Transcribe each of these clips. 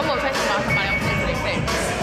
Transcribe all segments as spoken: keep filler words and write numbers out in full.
I'm gonna take them out somebody else to their face.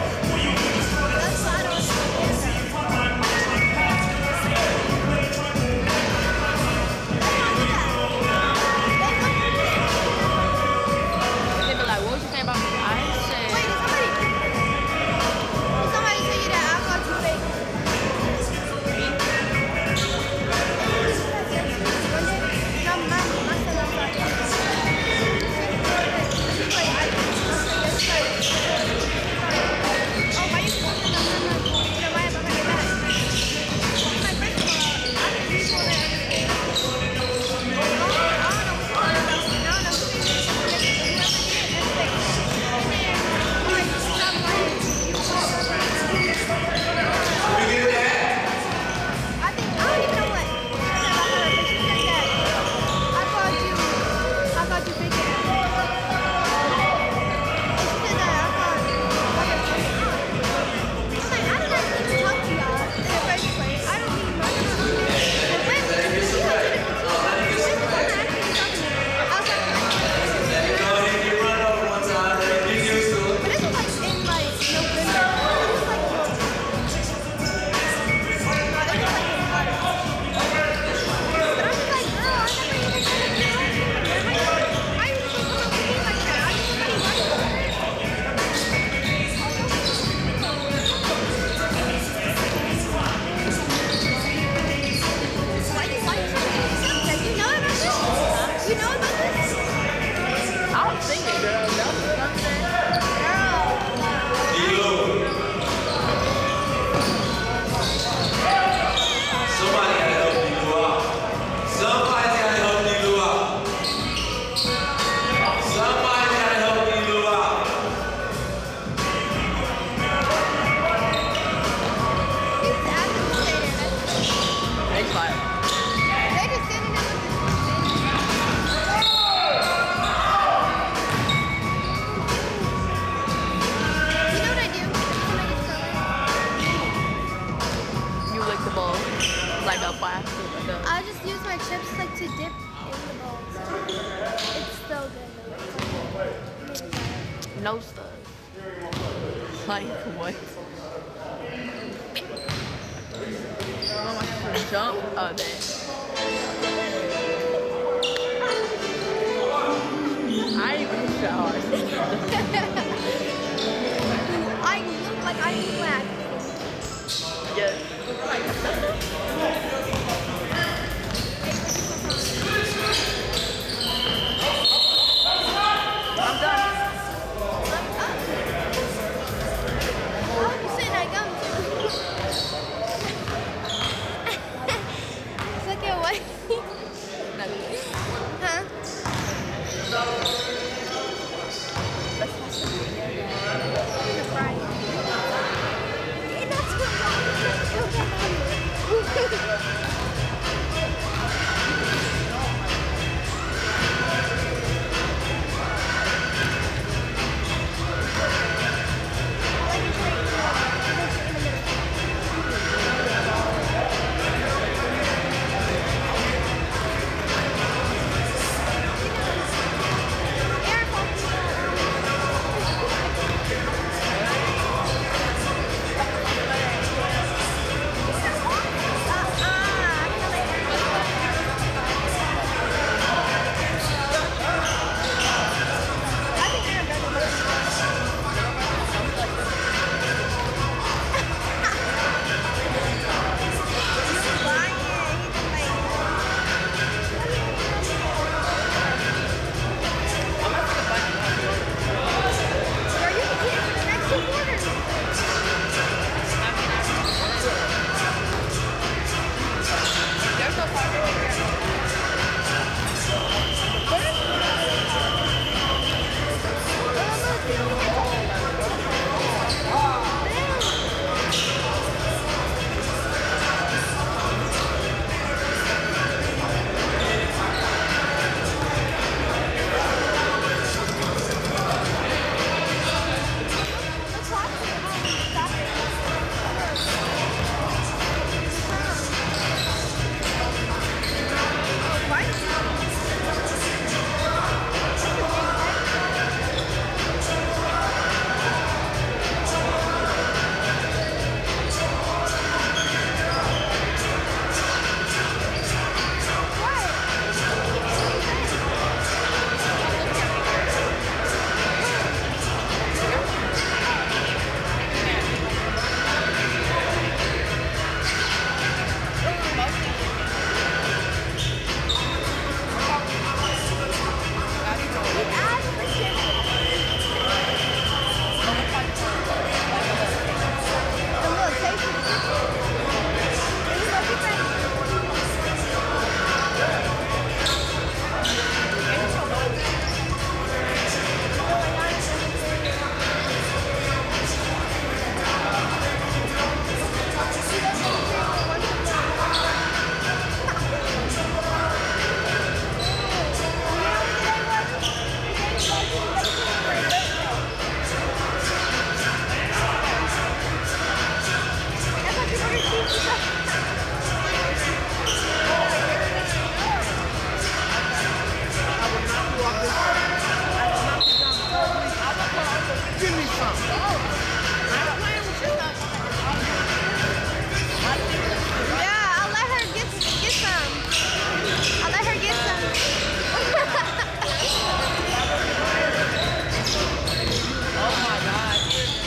I just use my chips like to dip in the bowl. It's so good. No stuff. Like what? Oh, I should jump. Oh, that. I ain't even shower. I look like I'm black. Yes. I'm done. I'm up. Oh, you said I gum too. Look at what? Huh? Right. That's what Yeah, I'll let her get get some. I'll let her get some. Oh my God.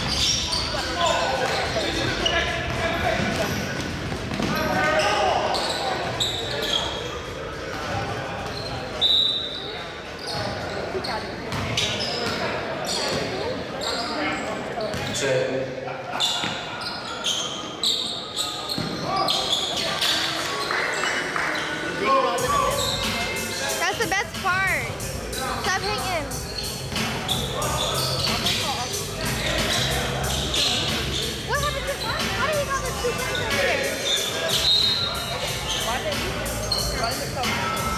Check. That's the best part. Stop hanging. What happened to what? How did he got the two guys over there? Why did you? Why did it come?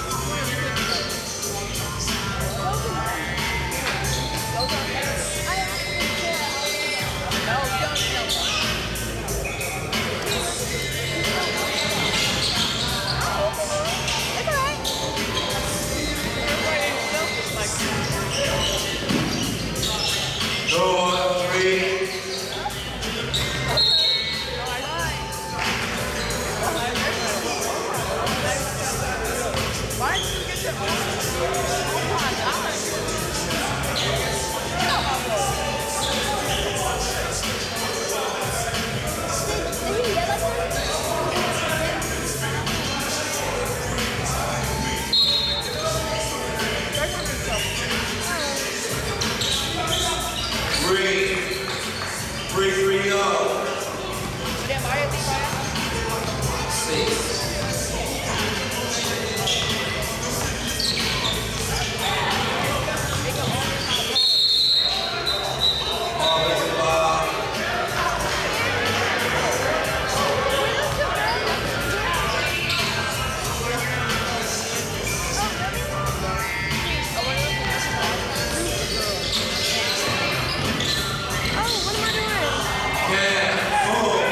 I actually did. No, you don't know. It's alright. Everybody ain't selfish like you. Two, three. Why did you get your own? Oh my God. Did he yell at them? Three. Three, three, oh. Damn, I think I Six. Offensive foul. Oh, what am I doing? Yeah, four.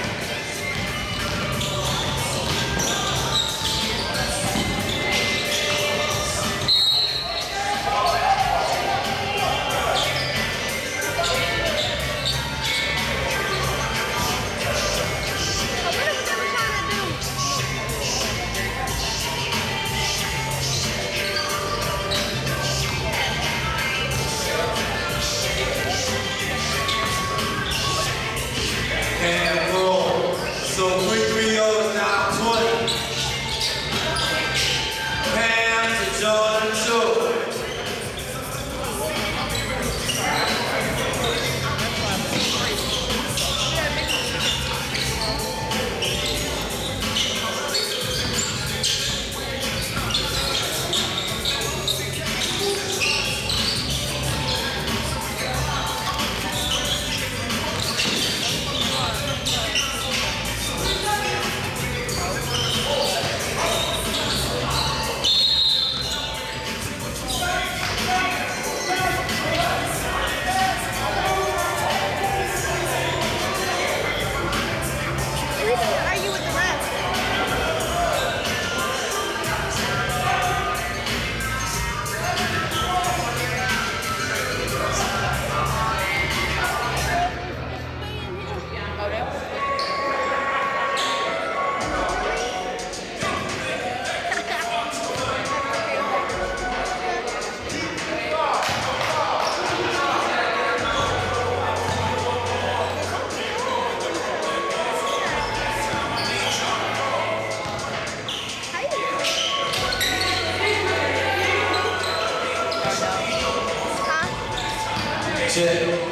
Oh, what is it that we're trying to do? And roll. So three, three, oh is now twenty. Pam to Jordan two. At least you argue with the rest. Oh, that was How you doing? Huh? Check.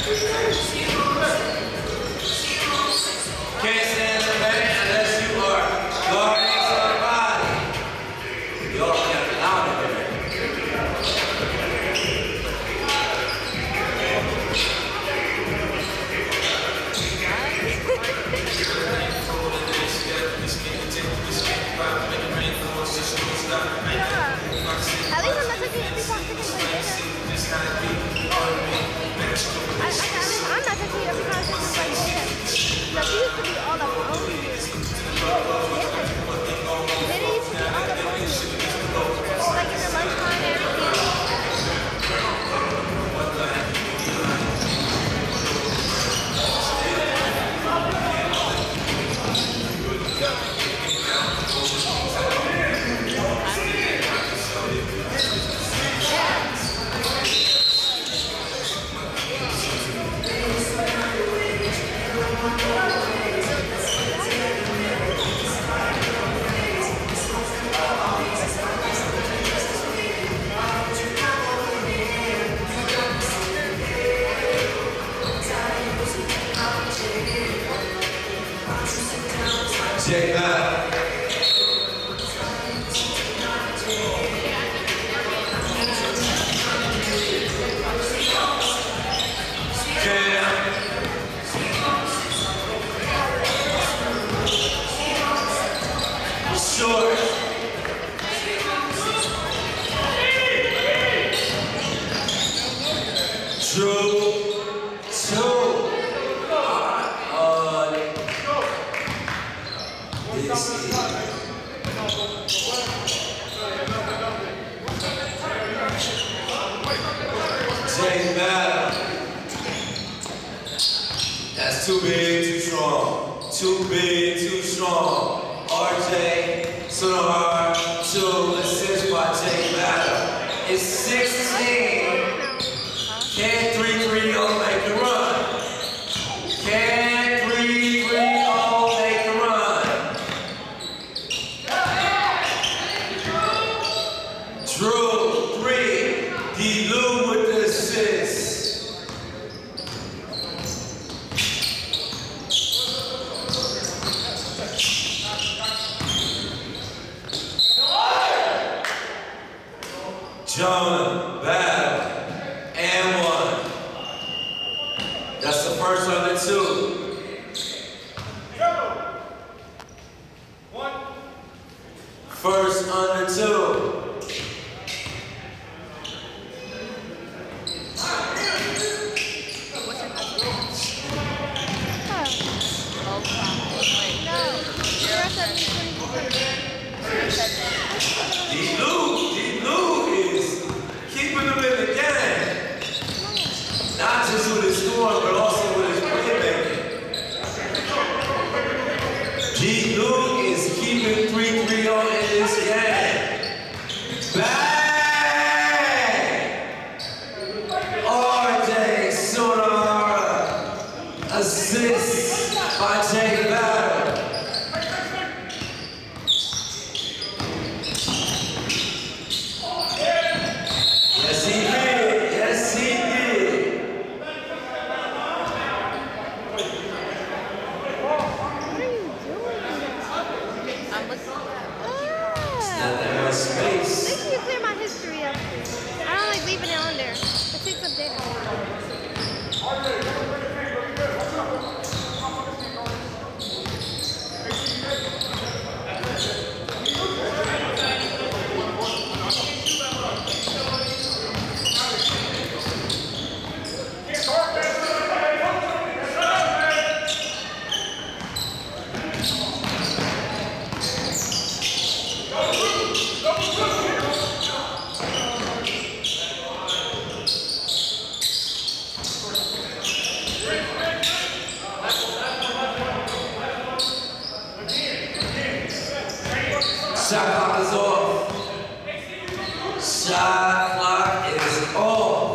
Can't stand the pain unless you are guarding somebody. Y'all can't allow it. At least I'm not touching every box I can play dinner. I, I, at least I'm not touching every box I can play dinner. Like, it used to be all the phone years. Then it used to be all the phone years. Like in the lunchtime and everything. Check that. Short. True. Two. Uh, this is Jay Battle. That's too big, too strong. Too big, too strong. R J, Sonohar, two assists by Jay Battle. It's sixteen. Can three three oh make the run? Can three three oh make the run? Drew, three. D-Lou with the assist. Jonah, Battle, and one. That's the first under two. First under two. D-Lou, D-Lou is keeping them in the game. Not just with his scoring, but also with his playmaking. D-Lou is keeping three three oh in this game. Bang! R J Sonohar, assist by Jay Battle. Yes, he did. Yes, he did. What are you doing? I'm looking Ah. Not that much space. Make sure you clear my history up. I don't like leaving it on there. It takes up data. Shot clock is off. Shot clock is off.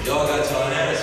Y'all got your hands